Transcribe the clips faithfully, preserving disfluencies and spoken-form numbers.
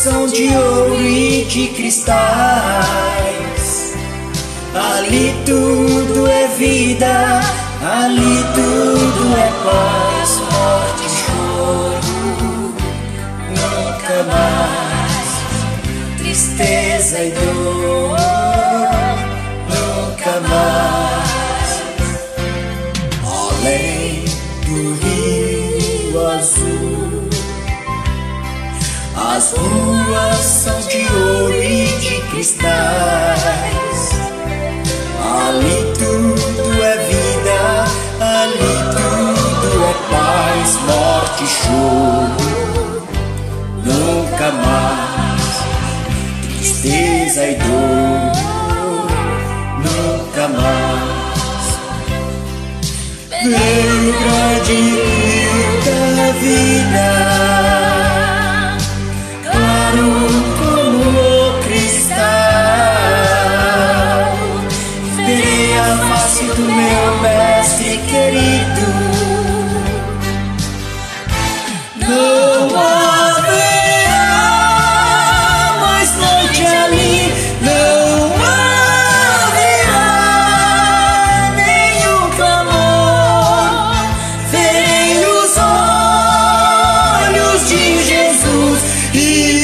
são de ouro e de cristais. Ali tudo é vida, ali tudo é paz, morte e choro, nunca mais. Tristeza e dor, nunca mais. Além do rio azul, as ruas são de ouro e de cristais. Ali tudo é vida, ali tudo é paz, morte e choro, nunca mais. Tristeza e dor, nunca mais. Veio o grande rio da vida, claro como o cristal. Verei a face do meu mestre querido. Não haverá mais noite ali, não haverá nenhum clamor. Verei os olhos de Jesus e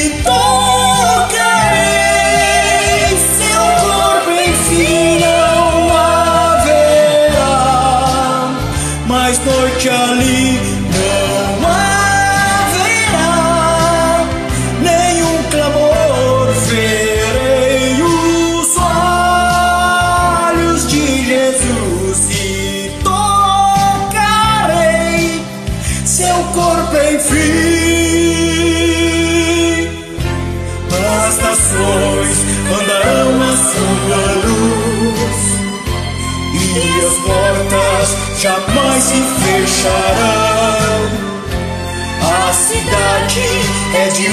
tocarei seu corpo, enfim. Não haverá mais noite ali, não haverá nenhum clamor. Verei os olhos de Jesus e tocarei seu corpo, enfim. As nações andarão a sua luz e as portas jamais se fecharão. A cidade é de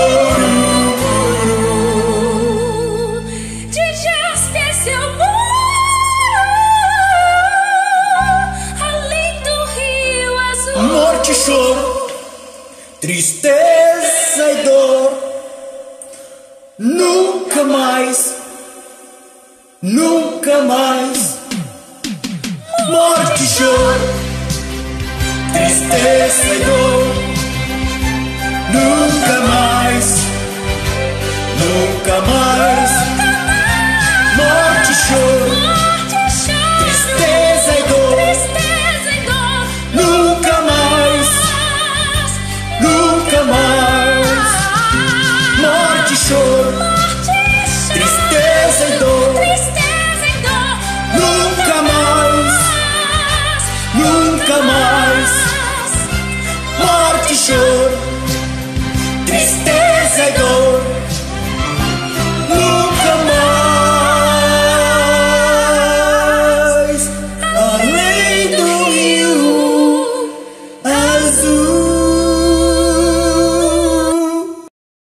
ouro, de jaspe seu muro, além do rio azul. morte e choro, tristeza e dor, nunca mais, nunca mais. Morte e choro, tristeza e dor, nunca mais, nunca mais. Morte e choro, tristeza e dor, nunca mais, nunca mais. Morte e choro,